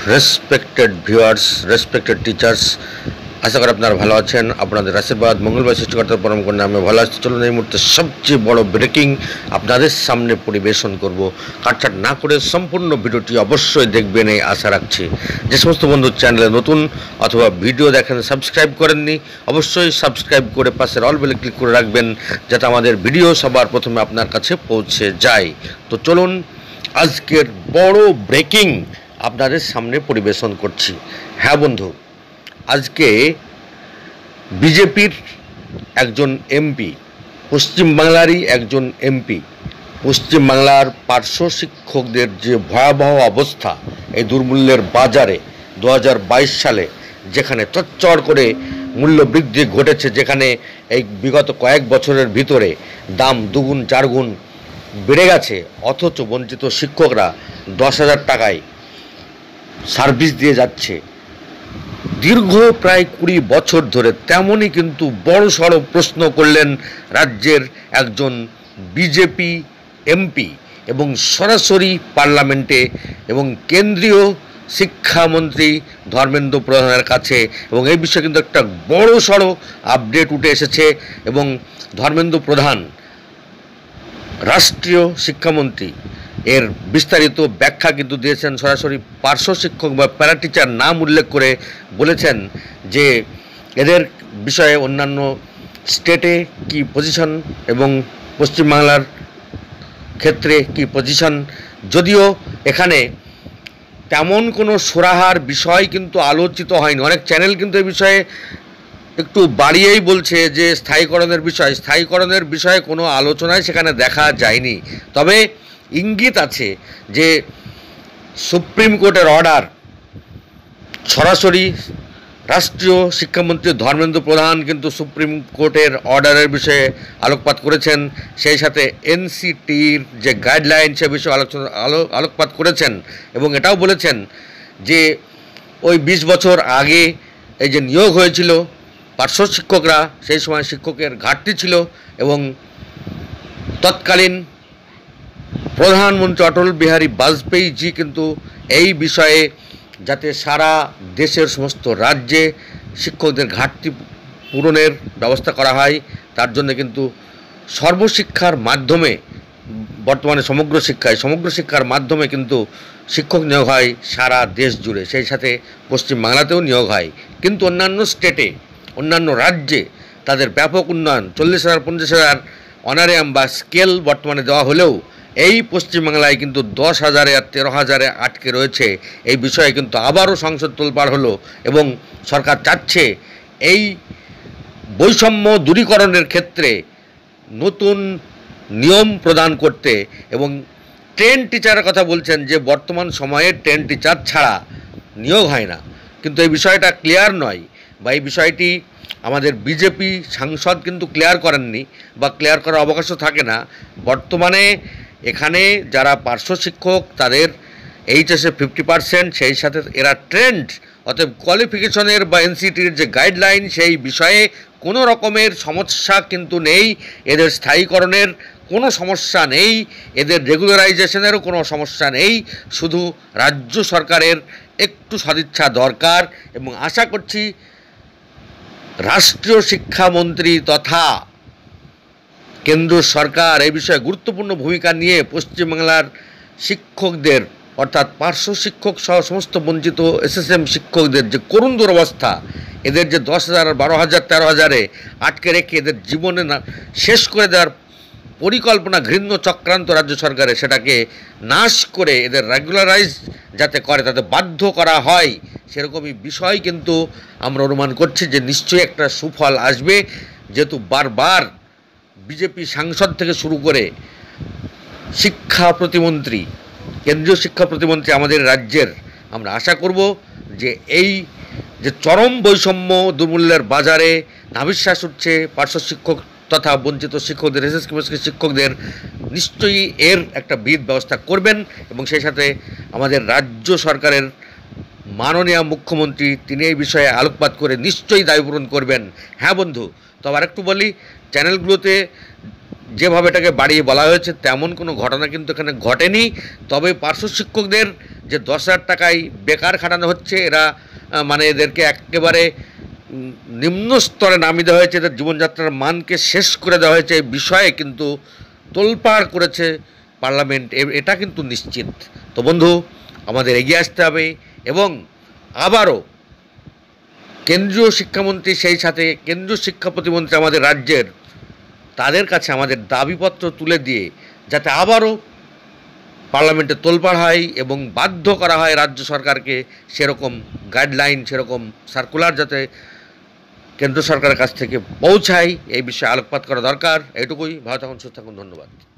Respected viewers, respected teachers, আশা করি আপনারা ভালো আছেন। আপনাদের আশীর্বাদ মঙ্গলবার সৃষ্টিকর্তার পরম করুণা আমি ভালো আছি। চলুন এই মুহূর্তে সবচেয়ে বড় ব্রেকিং আপনাদের সামনে পরিবেশন করব। কাটছাট না করে সম্পূর্ণ ভিডিওটি অবশ্যই দেখবেন এই আশা রাখছি। যে সমস্ত বন্ধু চ্যানেলে নতুন অথবা ভিডিও দেখেন সাবস্ক্রাইব করেননি, অবশ্যই সাবস্ক্রাইব করে পাশের অল বেলে ক্লিক করে রাখবেন, যাতে আমাদের ভিডিও সবার প্রথমে আপনার কাছে পৌঁছে যায়। তো চলুন আজকের বড় ব্রেকিং আপনাদের সামনে পরিবেশন করছি। হ্যাঁ বন্ধু, আজকে বিজেপির একজন এমপি, পশ্চিমবাংলারই একজন এমপি, পশ্চিমবাংলার পার্শ্ব শিক্ষকদের যে ভয়াবহ অবস্থা এই দুর্মূল্যের বাজারে 2022 সালে যেখানে চচ্চড় করে মূল্য বৃদ্ধি ঘটেছে, যেখানে এই বিগত কয়েক বছরের ভিতরে দাম দুগুণ চারগুণ বেড়ে গেছে, অথচ বঞ্চিত শিক্ষকরা 10,000 টাকায় সার্ভিস দিয়ে যাচ্ছে দীর্ঘ প্রায় 20 বছর ধরে। তেমনই কিন্তু বড় সড়ো প্রশ্ন করলেন রাজ্যের একজন বিজেপি এমপি এবং সরাসরি পার্লামেন্টে এবং কেন্দ্রীয় শিক্ষামন্ত্রী ধর্মেন্দ্র প্রধানের কাছে, এবং এই বিষয়ে কিন্তু একটা বড় সড়ো আপডেট উঠে এসেছে এবং ধর্মেন্দ্র প্রধান রাষ্ট্রীয় শিক্ষামন্ত্রী এর বিস্তারিত ব্যাখ্যা কিন্তু দিয়েছেন। সরাসরি পার্শ্ব শিক্ষক বা প্যারাটিচার নাম উল্লেখ করে বলেছেন যে এদের বিষয়ে অন্যান্য স্টেটে কি পজিশন এবং পশ্চিমবাংলার ক্ষেত্রে কি পজিশন, যদিও এখানে তেমন কোনো সুরাহার বিষয় কিন্তু আলোচিত হয়নি। অনেক চ্যানেল কিন্তু এই বিষয়ে একটু বাড়িয়েই বলছে যে স্থায়ীকরণের বিষয়ে কোনো আলোচনায় সেখানে দেখা যায়নি। তবে ইঙ্গিত আছে যে সুপ্রিম কোর্টের অর্ডার, সরাসরি রাষ্ট্রীয় শিক্ষামন্ত্রী ধর্মেন্দ্র প্রধান কিন্তু সুপ্রিম কোর্টের অর্ডারের বিষয়ে আলোকপাত করেছেন। সেই সাথে এনসিটির যে গাইডলাইন সে বিষয়ে আলোকপাত করেছেন এবং এটাও বলেছেন যে ওই 20 বছর আগে এই যে নিয়োগ হয়েছিল পার্শ্ব শিক্ষকরা, সেই সময় শিক্ষকের ঘাটতি ছিল এবং তৎকালীন প্রধানমন্ত্রী অটল বিহারী বাজপেয়ীজি কিন্তু এই বিষয়ে যাতে সারা দেশের সমস্ত রাজ্যে শিক্ষকদের ঘাটতি পূরণের ব্যবস্থা করা হয়, তার জন্য কিন্তু সর্বশিক্ষার মাধ্যমে, বর্তমানে সমগ্র শিক্ষার মাধ্যমে কিন্তু শিক্ষক নিয়োগ হয় সারা দেশ জুড়ে, সেই সাথে পশ্চিমবাংলাতেও নিয়োগ হয়। কিন্তু অন্যান্য স্টেটে, অন্যান্য রাজ্যে তাদের ব্যাপক উন্নয়ন, 40,000 50,000 অনারিয়াম বা স্কেল বর্তমানে দেওয়া হলেও এই পশ্চিমবাংলায় কিন্তু 10,000 আর 13,000 আটকে রয়েছে। এই বিষয়ে কিন্তু আবারও সংসদ তোলপাড় হলো এবং সরকার চাচ্ছে এই বৈষম্য দূরীকরণের ক্ষেত্রে নতুন নিয়ম প্রদান করতে, এবং ট্রেন টিচারের কথা বলছেন যে বর্তমান সময়ে ট্রেন টিচার ছাড়া নিয়োগ হয় না। কিন্তু এই বিষয়টা ক্লিয়ার নয়, বা এই বিষয়টি আমাদের বিজেপি সাংসদ কিন্তু ক্লিয়ার করেননি বা ক্লিয়ার করার অবকাশও থাকে না। বর্তমানে এখানে যারা পার্শ্ব শিক্ষক তাদের এইচএসে 50%, সেই সাথে এরা ট্রেন্ড, অতএব কোয়ালিফিকেশনের বা এনসিটির যে গাইডলাইন সেই বিষয়ে কোনো রকমের সমস্যা কিন্তু নেই, এদের স্থায়ীকরণের কোনো সমস্যা নেই, এদের রেগুলারাইজেশনেরও কোনো সমস্যা নেই। শুধু রাজ্য সরকারের একটু সদিচ্ছা দরকার, এবং আশা করছি রাষ্ট্রীয় শিক্ষামন্ত্রী তথা কেন্দ্র সরকার এই বিষয়ে গুরুত্বপূর্ণ ভূমিকা নিয়ে পশ্চিমবাংলার শিক্ষকদের, অর্থাৎ পার্শ্ব শিক্ষক সহ সমস্ত বঞ্চিত এসএসএম শিক্ষকদের যে করুণ দুরবস্থা, এদের যে 10,000 12,000 13,000-এ আটকে রেখে এদের জীবনে শেষ করে দেওয়ার পরিকল্পনা, ঘৃণ্য চক্রান্ত রাজ্য সরকারের, সেটাকে নাশ করে এদের রেগুলারাইজ যাতে করে, তাতে বাধ্য করা হয়, সেরকমই বিষয় কিন্তু আমরা অনুমান করছি যে নিশ্চয়ই একটা সুফল আসবে। যেহেতু বারবার বিজেপি সাংসদ থেকে শুরু করে শিক্ষা প্রতিমন্ত্রী, কেন্দ্রীয় শিক্ষা প্রতিমন্ত্রী আমাদের রাজ্যের, আমরা আশা করব যে এই যে চরম বৈষম্য দুর্মূল্যের বাজারে নাভিশ্বাস উঠছে পার্শ্ব শিক্ষক তথা বঞ্চিত শিক্ষকদের, এসএসকে শিক্ষকদের, নিশ্চয়ই এর একটা বিহিত ব্যবস্থা করবেন, এবং সেই সাথে আমাদের রাজ্য সরকারের মাননীয় মুখ্যমন্ত্রী তিনি এই বিষয়ে আলোকপাত করে নিশ্চয়ই দায় পূরণ করবেন। হ্যাঁ বন্ধু, তো আবার একটু বলি, চ্যানেলগুলোতে যেভাবে এটাকে বাড়িয়ে বলা হয়েছে তেমন কোনো ঘটনা কিন্তু এখানে ঘটেনি। তবে পার্শ্ব শিক্ষকদের যে 10,000 টাকায় বেকার খাটানো হচ্ছে, এরা মানে এদেরকে একেবারে নিম্ন স্তরে নামিয়ে দেওয়া হয়েছে, এদের জীবনযাত্রার মানকে শেষ করে দেওয়া হয়েছে। এই বিষয়ে কিন্তু তোলপাড় করেছে পার্লামেন্ট, এটা কিন্তু নিশ্চিত। তো বন্ধু, আমাদের এগিয়ে আসতে হবে এবং আবারও কেন্দ্রীয় শিক্ষামন্ত্রী, সেই সাথে কেন্দ্রীয় শিক্ষা প্রতিমন্ত্রী আমাদের রাজ্যের, তাদের কাছে আমাদের দাবিপত্র তুলে দিয়ে যাতে আবারও পার্লামেন্টে তোলপাড় হয় এবং বাধ্য করা হয় রাজ্য সরকারকে সেরকম গাইডলাইন, সেরকম সার্কুলার যাতে কেন্দ্র সরকারের কাছ থেকে পৌঁছায়, এই বিষয়ে আলোকপাত করা দরকার। এটুকুই। ভালো থাকুন, সুস্থ থাকুন, ধন্যবাদ।